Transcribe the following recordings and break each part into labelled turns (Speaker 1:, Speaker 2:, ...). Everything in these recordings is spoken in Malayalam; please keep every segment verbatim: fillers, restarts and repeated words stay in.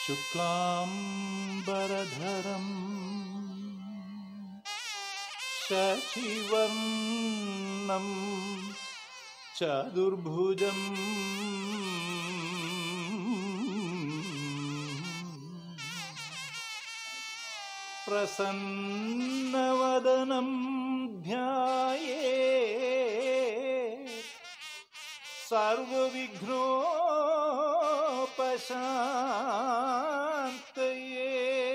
Speaker 1: शुक्लांबरधरं शशिवर्णं चतुर्भुजं प्रसन्नवदनं ध्यायेत् सर्वविघ्नोपशान्तये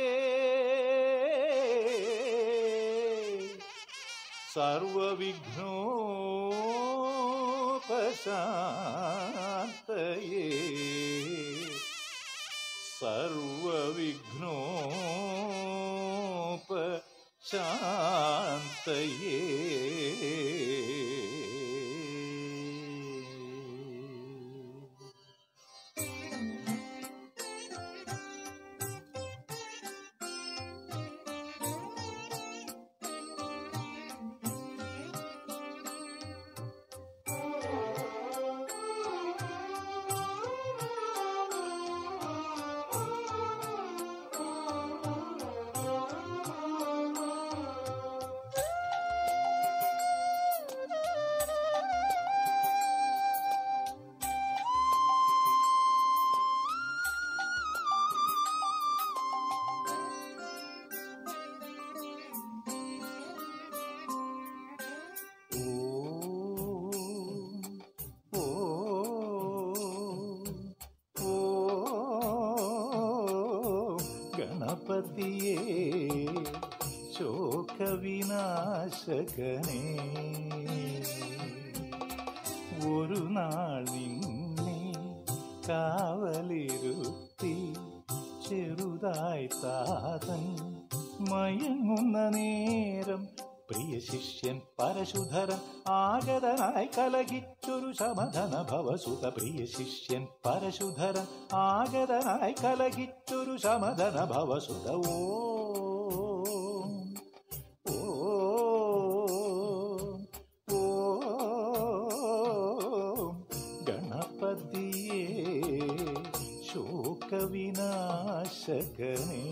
Speaker 1: सर्वविघ्नोपशान्तये सर्वविघ्नोपशान्तये। ഗണപതിയേ ശോകവിനാശകനേ, ഒരു നാൾ നിന്നെ കാവലിരുത്തി ചെറുതായി താതൻ മയങ്ങുന്ന നേരം പ്രിയ ശിഷ്യൻ പരശുധരൻ ആഗതനായി കലഹിച്ചൊരു ശമധന ഭവസുത. പ്രിയ ശിഷ്യൻ പരശുധരൻ ആഗതനായി കലഹിച്ചൊരു ശമധന ഭവസുത. ഓ ഓ ഓ ഗണപതിയേ ശോകവിനാശകനേ.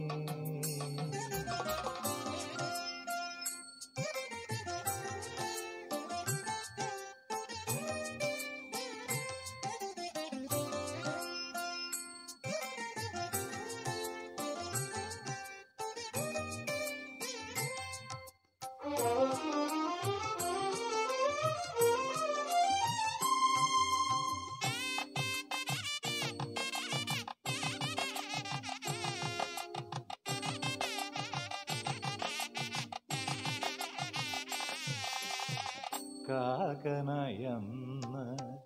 Speaker 1: കാകനയന്ന്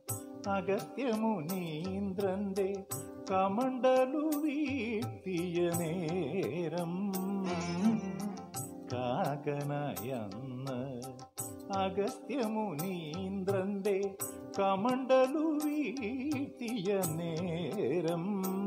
Speaker 1: അഗസ്ത്യമുനീന്ദ്രന്റെ കമണ്ഡലു വീഴ്ത്തിയ നേരം, കാകനയന്ന് അഗസ്ത്യമുനീന്ദ്രന്റെ കമണ്ഡലു വീഴ്ത്തിയ നേരം,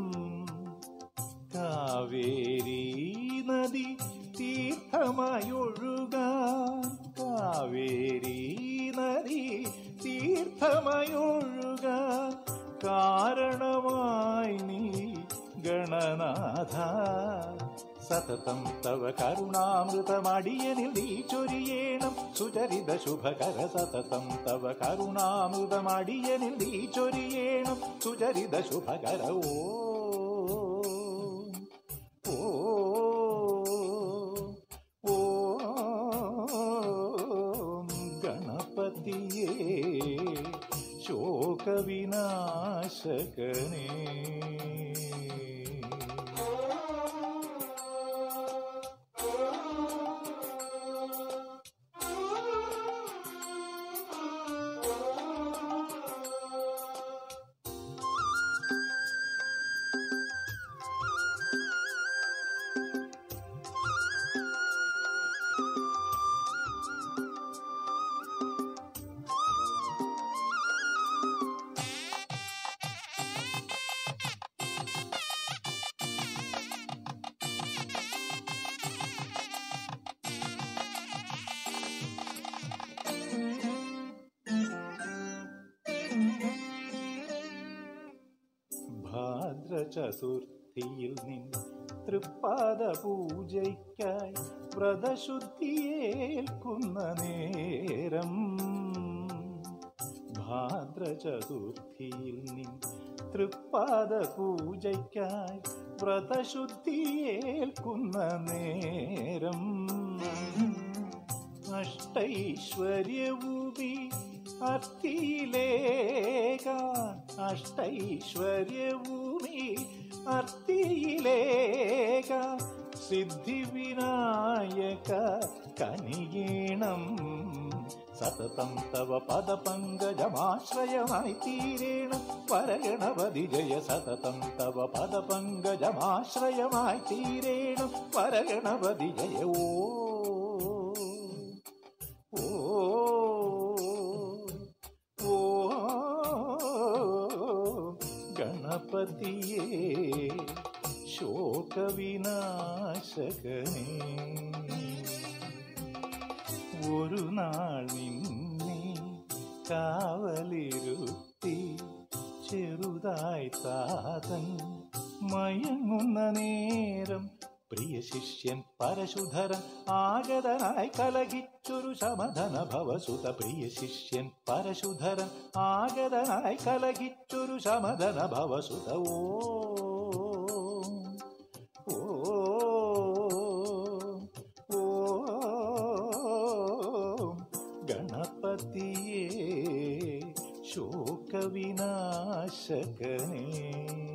Speaker 1: കാവേരി നദി തീർത്ഥമായൊഴുകാൻ, കാവേരി നദി തീർത്ഥമായൊഴുകാൻ കാരണമായി നീ ഗണനാഥ. സതതം തവ കരുണാമൃതമടിയനിൽ നീ ചൊരിയേണം സുചരിത ശുഭകര. സതതം തവ കരുണാമൃതമടിയനിൽ നീ ചൊരിയേണം സുചരിത ശുഭകര. ഓ ഓ ഓ ഗണപതിയേ ശോകവിനാശകനേ. ചതുർത്ഥി ചതുർത്ഥിയിൽ നിൻ തൃപ്പാദ പൂജയ്ക്കായി വ്രതശുദ്ധിയേൽക്കുന്ന നേരം ഭാദ്ര ചതുർത്ഥിയിൽ നിൻ തൃപ്പാദ പൂജയ്ക്കായി വ്രതശുദ്ധിയേൽക്കുന്ന നേരം അഷ്ടൈശ്വര്യഭൂമി അർത്തിയിലേകാൻ അഷ്ടൈശ്വര്യഭൂമി അർത്തിയിലേകാൻ സിദ്ധിവിനായക കനിയേണം സതതം തവ പദപങ്കജമാശ്രയമായി തീരേണം വരഗണപതി ജയ സതതം തവ പദപങ്കജമാശ്രയമായി തീരേണം വരഗണപതി ജയ ഓ ഗണപതിയേ ശോകവിനാശകനേ ഒരു നാൾ നിന്നെ കാവലിരുത്തി ചെറുതായി താതൻ മയങ്ങുന്ന നേരം പ്രിയ ശിഷ്യൻ പരശുധരൻ ആഗതനായി കലഹിച്ചൊരു ശമധന ഭവസുത പ്രിയ ശിഷ്യൻ പരശുധരൻ ആഗതനായി കലഹിച്ചൊരു ശമധന ഭവസുത ഓ ഓ ഓ ഗണപതിയേ ശോകവിനാശകനേ